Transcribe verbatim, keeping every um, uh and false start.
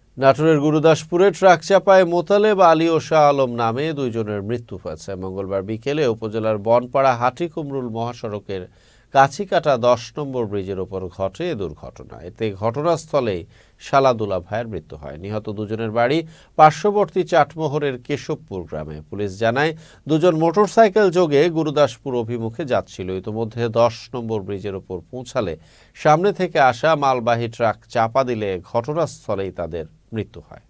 নাটোরের গুরুদাসপুরে ট্রাক চাপায় মোতালেব আলী ও শাহ আলম নামে দুইজনের মৃত্যু হয়েছে। মঙ্গলবার বিকেলে উপজেলার বনপাড়া হাটিকুমরুল মহাসড়কের কাছিকাটা দশ নম্বর ব্রিজের ওপর ঘটে এ দুর্ঘটনা। এতে ঘটনাস্থলেই সালাদুল্লাহ ভাইয়ের মৃত্যু হয়। নিহত দুজনের বাড়ি পার্শ্ববর্তী চাটমোহরের কেশবপুর গ্রামে। পুলিশ জানায়, দুজন মোটরসাইকেল যোগে গুরুদাসপুর অভিমুখে যাচ্ছিল। ইতোমধ্যে দশ নম্বর ব্রিজের ওপর পৌঁছালে সামনে থেকে আসা মালবাহী ট্রাক চাপা দিলে ঘটনাস্থলেই তাদের মৃত্যু হয়।